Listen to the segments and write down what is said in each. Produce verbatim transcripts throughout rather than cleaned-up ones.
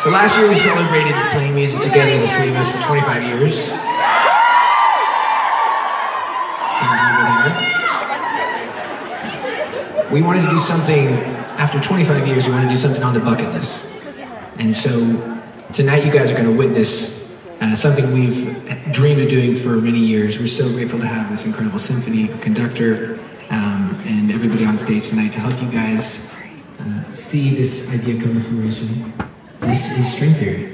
So last year we celebrated playing music together, the three of us, for twenty-five years. Some of you were there. We wanted to do something, after twenty-five years, we wanted to do something on the bucket list. And so tonight you guys are going to witness uh, something we've dreamed of doing for many years. We're so grateful to have this incredible symphony conductor um, and everybody on stage tonight to help you guys uh, see this idea come to fruition. This is string theory.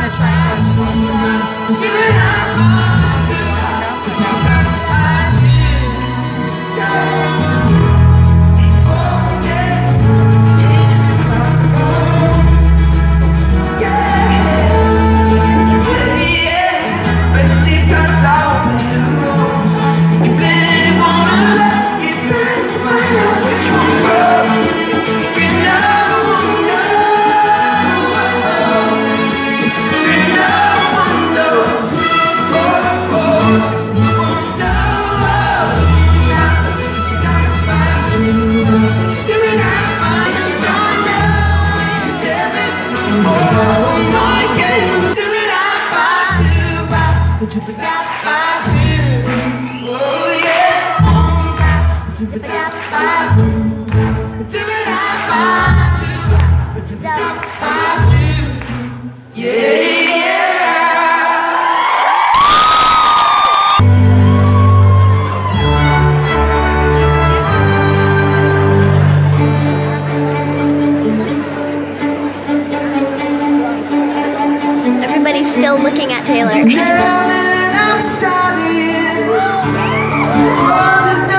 Everybody's still looking at Taylor.